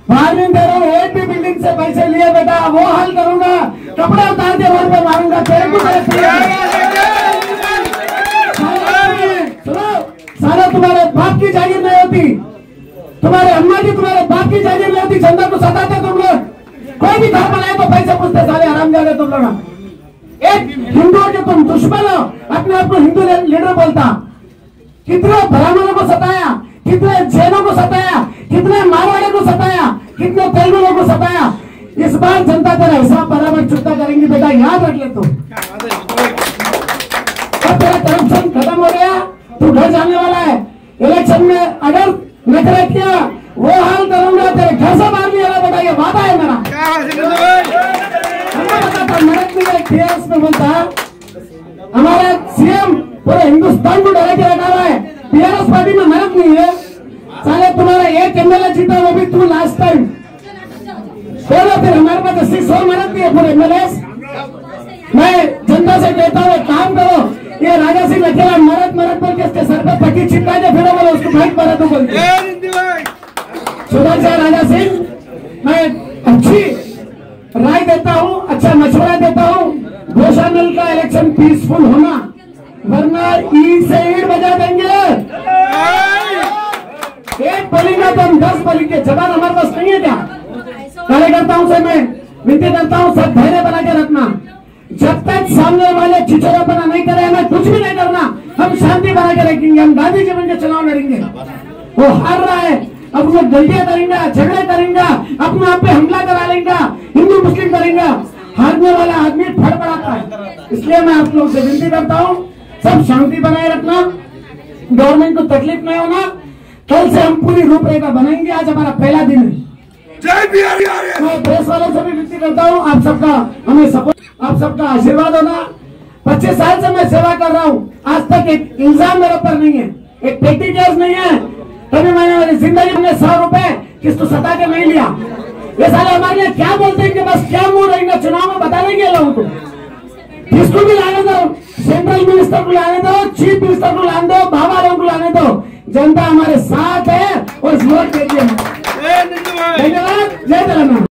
Warning दे रहा हूँ, एक भी बिल्डिंग से पैसे लिए बेटा वो हाल करूंगा, कपड़ा उतार के रोड पे मारूंगा तेरे को। सारा तुम्हारे बाप की जागीर नहीं होती, तुम्हारे अम्मा की तुम्हारे बाप की जागीर नहीं होती, जनता को सताते तुम लोग। कोई भी घर बनाए तो पैसे पूछते सारे हरामजादे तुम लोग। एक हिंदुओं के तुम दुश्मन हो, अपने आप को हिंदू लीडर बोलता। कितने ब्राह्मणों को सताया, कितने जैनों को सताया, कितने मारवाड़ों को सताया, कितने तेलुगुओं को सताया। इस बार जनता तेरा हिसाब बराबर चुकता करेंगी बेटा, याद रख ले। तू अब तेरा करप्शन खत्म हो गया, तू घर जाने वाला है। इलेक्शन में अगर नखरा किया वो हाल करूंगा, तेरे घर से बाहर नहीं आना बेटा, ये वादा है मेरा। टीआरएस में बोलता हमारा सीएम पूरे हिंदुस्तान को डरा के रखा हुआ है, टीआरएस पार्टी में मेहनत नहीं है। साले तुम्हारा एक एमएलए जीता वो भी तू लास्ट टाइम बोलो, फिर हमारे पास 80-100 मेहनत नहीं है पूरे एमएलए। मैं जनता से कहता हूँ काम करो, ये राजा सिंह अकेला मरद बोल के इसके सर पे पट्टी चिपका के फिर बोलो उसको भाई मरद बोल के। सुधर जाए राजा सिंह, मैं अच्छी राय देता हूँ, अच्छा मशवरा देता हूँ। गोशामिल का इलेक्शन पीसफुल होना, वरना ईंट से ईंट बजा देंगे। एक बोलेंगे तो हम 10 बोलेंगे, जवान हमारे पास नहीं है क्या? कार्यकर्ताओं से मैं विनती करता हूँ, सब धैर्य बना के रखना। जब तक सामने वाले चिचोरापना नहीं करे, हमें कुछ भी नहीं करना, हम शांति बना के रखेंगे। हम गांधी जी बन के चुनाव लड़ेंगे। वो हार रहा है, अब वो गलतियां करेंगे, झगड़े करेंगे, अपने आप पे हमला करा लेंगे, हिंदू मुस्लिम करेंगे। हारने वाला आदमी फड़फड़ाता है। इसलिए मैं आप लोगों से विनती करता हूँ, सब शांति बनाए रखना, गवर्नमेंट को तकलीफ नहीं होना। कल से हम पूरी रूपरेखा बनाएंगे, आज हमारा पहला दिन है। मैं प्रेस वालों से भी विनती करता हूँ, आप सबका हमें सपोर्ट, आप सबका आशीर्वाद होना। 25 साल से मैं सेवा कर रहा हूँ, आज तक एक इल्जाम मेरे ऊपर नहीं है, एक पेटी केस नहीं है। कभी मैंने मेरी जिंदगी में 100 रुपए किस्तों सता के नहीं लिया। ये साले हमारे लिए क्या बोलते हैं कि बस क्या मुंह रहेंगे, चुनाव में बता देंगे लोगों को। किसको भी लाने दो, सेंट्रल मिनिस्टर को लाने दो, चीफ मिनिस्टर को लाने दो, बाबा लोगों को लाने दो, जनता हमारे साथ है और वोट दे दिए। धन्यवाद, जय तेलंगाना।